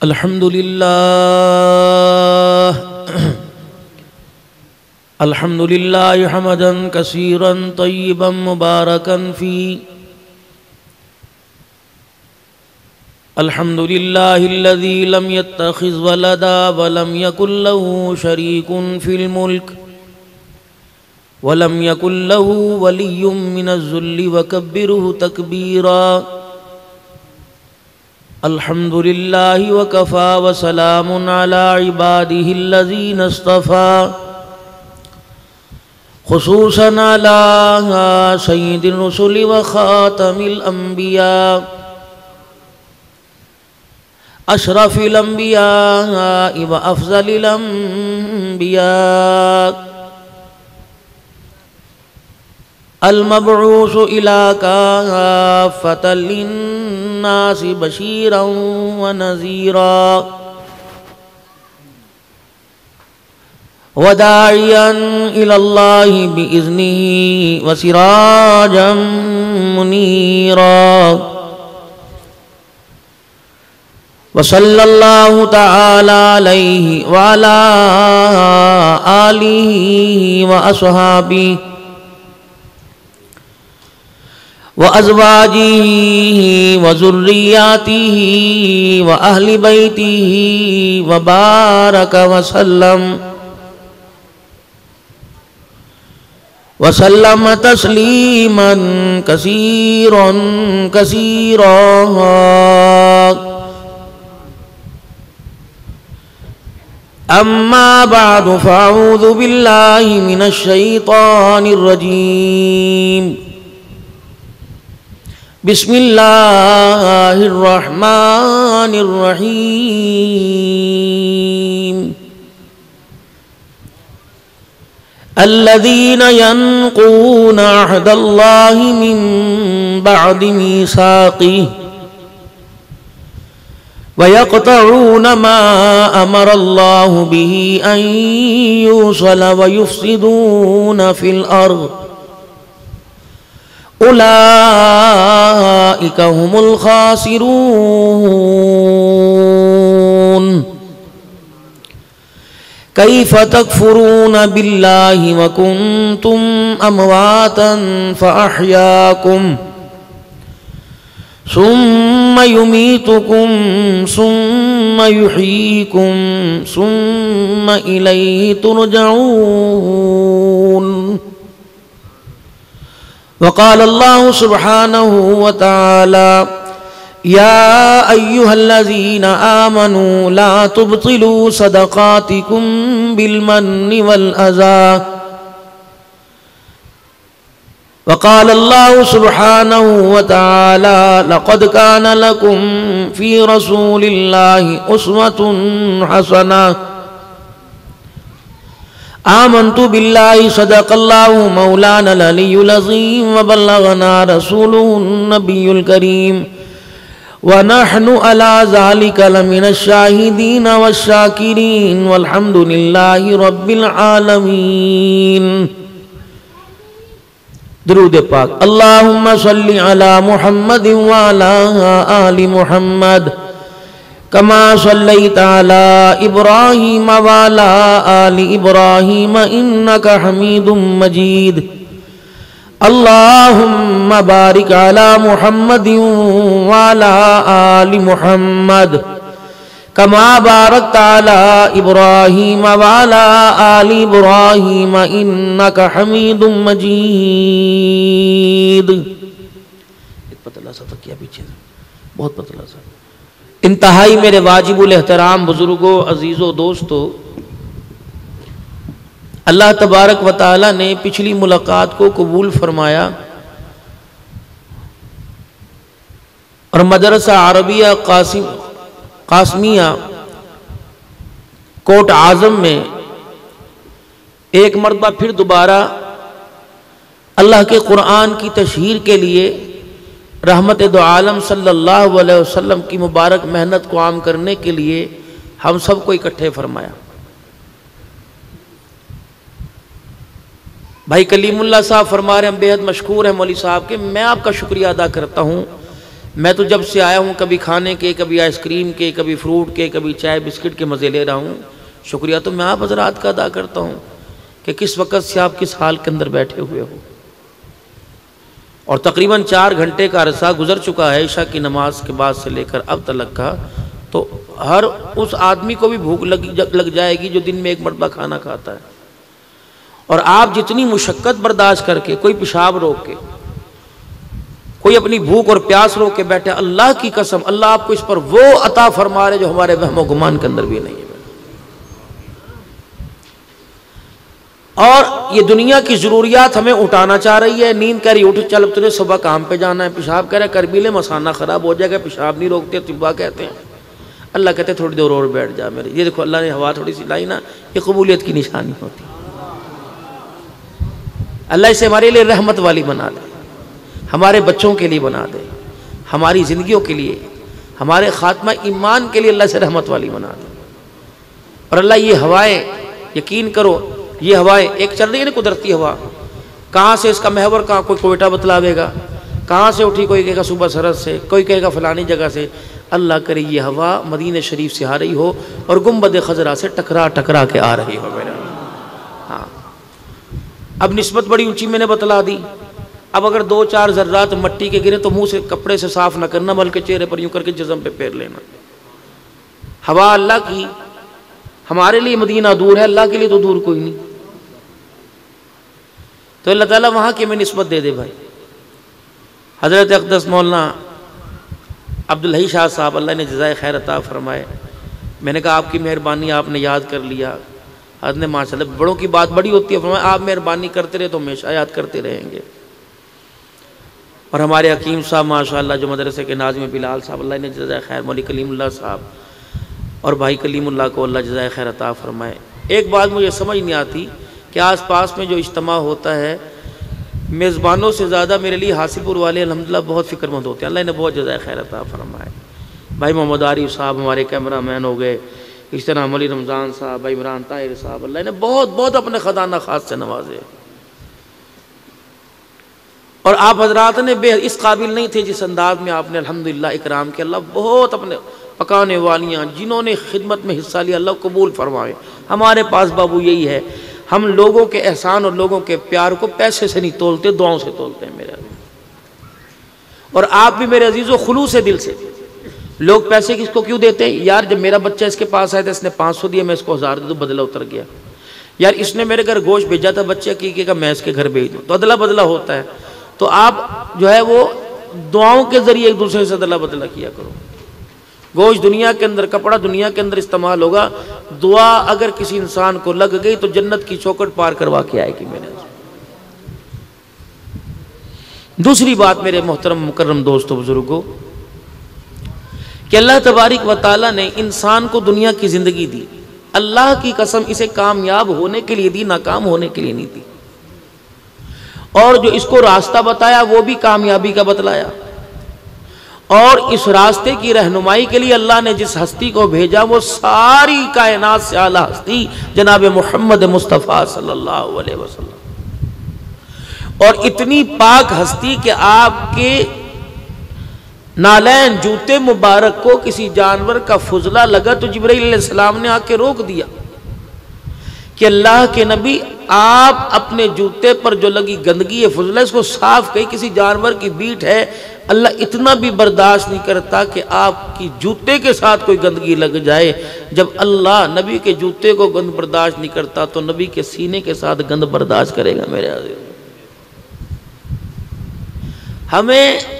الحمد لله حمدا كثيرا طيبا مباركا فيه. الحمد لله الذي لم يتخذ ولدا ولم يكن له شريك في الملك ولم يكن له ولي من الذل وكبره تكبيرا. الحمد لله وكفى وسلام على عباده الذين اصطفى، خصوصا على سيد الرسل وخاتم الأنبياء، أشرف الأنبياء وأفضل الأنبياء، المبعوث إلى كافة للناس بشيرا ونذيرا، وداعيا إلى الله بإذنه وسراجا منيرا. وصلى الله تعالى عليه وعلى آله وأصحابه وأزواجه وذرياته وأهل بيته وبارك وسلم تسليما كثيرا كثيرا. أما بعد، فأعوذ بالله من الشيطان الرجيم. بسم الله الرحمن الرحيم. الذين ينقضون عهد الله من بعد ميثاقه ويقطعون ما أمر الله به أن يوصل ويفسدون في الأرض، أولئك هم الخاسرون. كيف تكفرون بالله وكنتم أمواتا فأحياكم ثم يميتكم ثم يحييكم ثم إليه ترجعون. وقال الله سبحانه وتعالى: يا أيها الذين آمنوا لا تبطلوا صدقاتكم بالمن والأذى. وقال الله سبحانه وتعالى: لقد كان لكم في رسول الله أسوة حسنة. آمنت بالله صدق الله مولانا العلي العظيم وبلغنا رسوله النبي الكريم ونحن على ذلك لمن الشاهدين والشاكرين والحمد لله رب العالمين. درود پاک. اللهم صل على محمد وعلى آل محمد كما صليت على إبراهيم وعلى آل إبراهيم إنك حميد مجيد. اللهم بارك على محمد وعلى آل محمد كما باركت على إبراهيم وعلى آل إبراهيم إنك حميد مجيد. پتلا سا کیا پیچھے بہت پتلا سا. انتہائی میرے واجب الاحترام بزرگوں، عزیزوں، دوستوں، اللہ تبارک و تعالی نے پچھلی ملاقات کو قبول فرمایا اور مدرسہ عربیہ قاسمیہ کوٹ اعظم میں ایک مرتبہ پھر دوبارہ اللہ کے قرآن کی تشہیر کے لیے رحمت دو عالم صلی اللہ علیہ وسلم کی مبارک محنت کو عام کرنے کے لیے ہم سب کو اکٹھے فرمایا. بھائی کلیم اللہ صاحب فرما رہے ہیں، ہم بے حد مشکور ہیں مولوی صاحب کے. میں آپ کا شکریہ ادا کرتا ہوں میں تو جب سے آیا ہوں کبھی کھانے کے، کبھی آئس کریم کے، کبھی فروٹ کے، کبھی چائے بسکٹ کے مزے لے رہا ہوں۔ شکریہ تو میں آپ حضرات کا ادا کرتا ہوں کہ کس وقت سے آپ کس حال کے اندر بیٹھے ہوئے ہو، اور تقریباً 4 گھنٹے کا عرصہ گزر چکا ہے عشاء کی نماز کے بعد سے لے کر اب تک کا، تو ہر اس آدمی کو بھی بھوک لگ جائے گی جو دن میں ایک مرتبہ کھانا کھاتا ہے۔ اور آپ جتنی مشقت برداشت کر کے، کوئی پیشاب روک کے، کوئی اپنی بھوک اور پیاس روک کے بیٹھے، اللہ کی قسم اللہ آپ کو اس پر وہ عطا فرما رہے جو ہمارے وہم و گمان کے اندر بھی نہیں ہے۔ اور یہ دنیا کی ضروریات ہمیں اٹھانا چاہ رہی ہے، نیند کہہ رہی اٹھ چل تجھے صبح کام پہ جانا ہے، پیشاب کہہ رہا ہے کر بھی لے مسانہ خراب ہو جائے گا، پیشاب نہیں روکتے طبا کہتے ہیں، اللہ کہتے ہیں تھوڑی دیر اور بیٹھ جا میرے۔ یہ دیکھو اللہ نے ہوا تھوڑی سی لائی نا، یہ قبولیت کی نشانی ہوتی ہے۔ اللہ اسے ہمارے لیے رحمت والی بنا دے، ہمارے بچوں کے لیے بنا دے، ہماری زندگیوں کے لیے، ہمارے خاتمہ ایمان کے لیے اللہ سے رحمت والی بنا دے۔ اور اللہ یہ ہوائیں، یقین کرو یہ ہوائیں ایک چل رہی ہے نا قدرتی ہوا، کہاں سے اس کا محور کہاں، کوئی کوئٹہ بتلاوے گا، کہاں سے اٹھی، کوئی کہے گا صوبہ سرحد سے، کوئی کہے گا فلانی جگہ سے۔ اللہ کرے یہ ہوا مدینہ شریف سے آ رہی ہو اور گنبد خضرا سے ٹکرا کے آ رہی ہو میرا۔ ہاں اب نسبت بڑی اونچی میں نے بتلا دی، اب اگر 2-4 ذرات مٹی کے گرے تو منہ سے کپڑے سے صاف نہ کرنا بلکہ چہرے پر یوں کر کے جزم پہ پھیر لینا۔ ہوا اللہ کی، ہمارے لیے مدینہ دور ہے، اللہ کے لیے تو دور کوئی نہیں، تو اللہ تعالیٰ وہاں کی میں نسبت دے دے بھائی۔ حضرت اقدس مولانا عبدالحی شاہ صاحب اللہ نے جزائے خیر عطا فرمائے، میں نے کہا آپ کی مہربانی آپ نے یاد کر لیا۔ حضرت نے ماشاءاللہ بڑوں کی بات بڑی ہوتی ہے، فرمایا آپ مہربانی کرتے رہے تو ہمیشہ یاد کرتے رہیں گے۔ اور ہمارے حکیم صاحب ماشاءاللہ جو مدرسے کے ناظم بلال صاحب اللہ نے جزائے خیر، مولوی کلیم اللہ صاحب اور بھائی کلیم اللہ کو اللہ جزائے خیر عطا فرمائے۔ ایک بات مجھے سمجھ نہیں آتی کہ آس پاس میں جو اجتماع ہوتا ہے میزبانوں سے زیادہ میرے لیے حاصل پور والے الحمدللہ بہت فکر مند ہوتے ہیں، اللہ نے بہت جزائے خیر عطا فرمائے۔ بھائی محمد عارف صاحب ہمارے کیمرہ مین ہو گئے، اس طرح مولوی رمضان صاحب، بھائی عمران طاہر صاحب، اللہ نے بہت اپنے خزانہ خاص سے نوازے۔ اور آپ حضرات نے اس قابل نہیں تھے جس انداز میں آپ نے الحمدللہ اکرام کیا، اللہ بہت اپنے پکانے والیاں جنہوں نے خدمت میں حصہ لیا اللہ قبول فرمائے۔ ہمارے پاس بابو یہی ہے، ہم لوگوں کے احسان اور لوگوں کے پیار کو پیسے سے نہیں تولتے، دعاؤں سے تولتے ہیں میرے عزیز۔ اور آپ بھی میرے عزیزو خلوص دل سے، لوگ پیسے کس کو کیوں دیتے ہیں؟ یار جب میرا بچہ اس کے پاس آیا تھا اس نے 500 دیا، میں اس کو 1000 دے دوں، بدلہ اتر گیا۔ یار اس نے میرے گھر گوشت بھیجا تھا بچے عقیقے کا، میں اس کے گھر بھیج دوں، تو ادلا بدلہ ہوتا ہے۔ تو آپ جو ہے وہ دعاؤں کے ذریعے ایک دوسرے سے ادلا بدلہ کیا کرو۔ گوشت دنیا کے اندر، کپڑا دنیا کے اندر استعمال ہوگا، دعا اگر کسی انسان کو لگ گئی تو جنت کی چوکھٹ پار کروا کے آئے گی میرے۔ دوسری بات میرے محترم مکرم دوستو بزرگوں، کہ اللہ تبارک و تعالیٰ نے انسان کو دنیا کی زندگی دی، اللہ کی قسم اسے کامیاب ہونے کے لیے دی، ناکام ہونے کے لیے نہیں دی۔ اور جو اس کو راستہ بتایا وہ بھی کامیابی کا بتلایا، اور اس راستے کی رہنمائی کے لیے اللہ نے جس ہستی کو بھیجا وہ ساری کائنات سے اعلیٰ ہستی جناب محمد مصطفیٰ صلی اللہ علیہ وسلم، اور اتنی پاک ہستی کہ آپ کے نالین جوتے مبارک کو کسی جانور کا فضلہ لگا تو جبرائیل علیہ السلام نے آ کے روک دیا کہ اللہ کے نبی آپ اپنے جوتے پر جو لگی گندگی ہے فضلہ اس کو صاف کہیں، کسی جانور کی بیٹ ہے، اللہ اتنا بھی برداشت نہیں کرتا کہ آپ کی جوتے کے ساتھ کوئی گندگی لگ جائے۔ جب اللہ نبی کے جوتے کو گند برداشت نہیں کرتا تو نبی کے سینے کے ساتھ گند برداشت کرے گا میرے عزیز۔ ہمیں